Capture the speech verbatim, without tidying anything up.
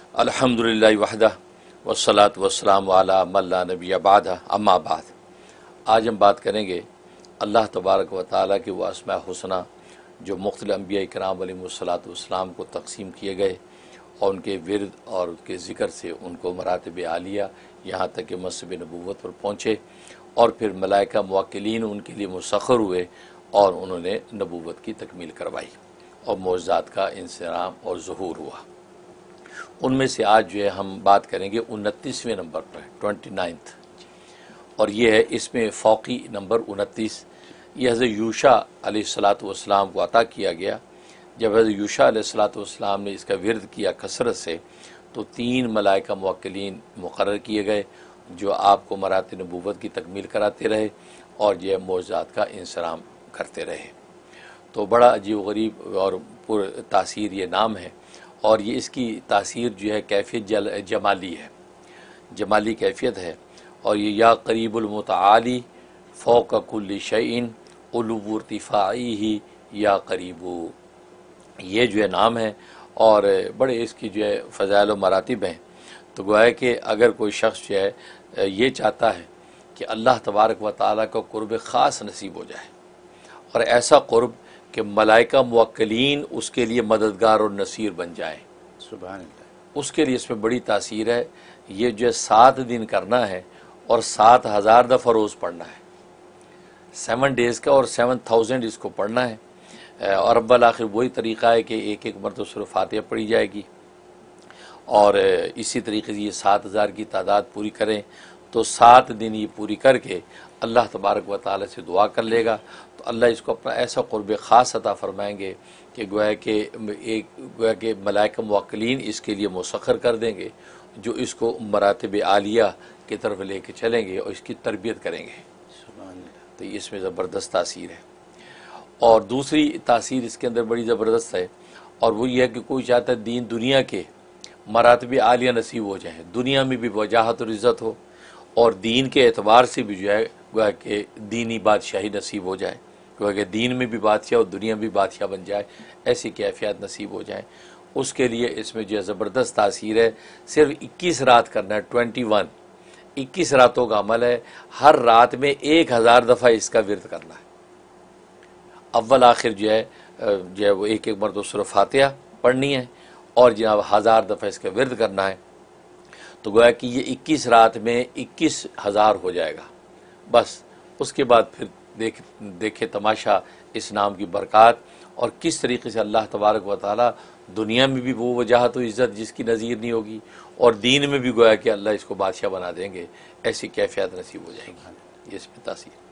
अल्हम्दुलिल्लाहि वहदह वस्सलातु वस्सलामु अला मन ला नबिय्य बअदह अम्मा बाद। आज हम बात करेंगे अल्लाह तबारक व तआला के वो अस्माए हुस्ना जो मुख्तलिफ़ अंबिया इकराम अलैहिमुस्सलातु वस्सलाम को तक़सीम किए गए और उनके विरद और उनके ज़िक्र से उनको मरातिब आलिया यहाँ तक कि मसब नबूवत पर पहुँचे और फिर मलाइका मुवक्किलीन उनके लिए मुसख्खर हुए और उन्होंने नबूवत की तकमील करवाई और मौज़ात का इंसराम और ज़ुहूर हुआ। उनमें से आज जो है हम बात करेंगे उनतीसवें नंबर पर, ट्वेंटी नाइन्थ, और ये है इसमें फ़ौकी नंबर उनतीस। ये हज़रत यूशा अलैहिस्सलातु वस्सलाम को अता किया गया। जब हज़रत यूशा अलैहिस्सलातु वस्सलाम ने इसका विरद किया कसरत से तो तीन मलाइका मुवक्किलीन मुक़र्रर किए गए जो आपको मरातिब नबूवत की तकमील कराते रहे और यह मौज़ात का इंसराम करते रहे। तो बड़ा अजीब गरीब और पुर तासीर ये नाम है और ये इसकी तासीर जो है कैफियत जल जमाली है, जमाली कैफियत है। और ये या करीबुल मुतआली फ़ौक़ कुल्लि शैइन उलुव्वु इर्तिफ़ाइही या करीबु, ये जो है नाम है और बड़े इसकी जो है फ़ज़ाइल व मरातिब हैं। तो गोया कि अगर कोई शख्स जो है ये चाहता है कि अल्लाह तबारक व तआला का क़ुर्ब ख़ास नसीब हो जाए और ऐसा क़ुर्ब कि मलाइका मुवक्किलीन उसके लिए मददगार और नसीर बन जाए, सुभान अल्लाह, उसके लिए इसमें बड़ी तासीर है। ये जो है सात दिन करना है और सात हज़ार दफ़ा रोज़ पढ़ना है, सेवन डेज़ का और सेवन थाउजेंड इसको पढ़ना है। और अव्वल आखिर वही तरीक़ा है कि एक एक मरतबा सूरह फातिहा पढ़ी जाएगी और इसी तरीके से ये सात हज़ार की तादाद पूरी करें तो सात दिन ये पूरी करके अल्लाह तबारक व तआला से दुआ कर लेगा तो अल्लाह इसको अपना ऐसा क़ुर्ब ख़ास अता फ़रमाएंगे कि गोया के एक गोया के मलाइका मुवक्किलीन इसके लिए मुसख्खर कर देंगे जो इसको मरातिब आलिया की तरफ लेके चलेंगे और इसकी तरबियत करेंगे। तो इसमें ज़बरदस्त तासीर है। और दूसरी तासीर इसके अंदर बड़ी ज़बरदस्त है और वो ये है कि कोई चाहता है दीन दुनिया के मरातिब आलिया नसीब हो जाए, दुनिया में भी वजाहत और इज़्ज़त हो और दीन के एतबार से भी जो है गोया कि दीनी बादशाही नसीब हो जाए, गोया कि दीन में भी बादशाह और दुनिया में भी बादशाह बन जाए, ऐसी कैफियत नसीब हो जाए। उसके लिए इसमें जो है ज़बरदस्त तासीर है। सिर्फ इक्कीस रात करना है, ट्वेंटी वन इक्कीस रातों का अमल है। हर रात में एक हज़ार दफ़ा इसका विरद करना है। अव्वल आखिर जो है जो है वो एक एक मरतबा सूरह फातिहा पढ़नी है और जनाब हज़ार दफ़ा इसका विरद करना है। तो गोया कि ये इक्कीस रात में इक्कीस हज़ार हो जाएगा। बस उसके बाद फिर देख देखे तमाशा इस नाम की बरक़ात और किस तरीके से अल्लाह तबारक व तआला दुनिया में भी वो वजाहत व इज़्ज़त जिसकी नज़ीर नहीं होगी और दीन में भी गोया कि अल्लाह इसको बादशाह बना देंगे, ऐसी कैफियत नसीब हो जाएगी। ये इसमें तासीर।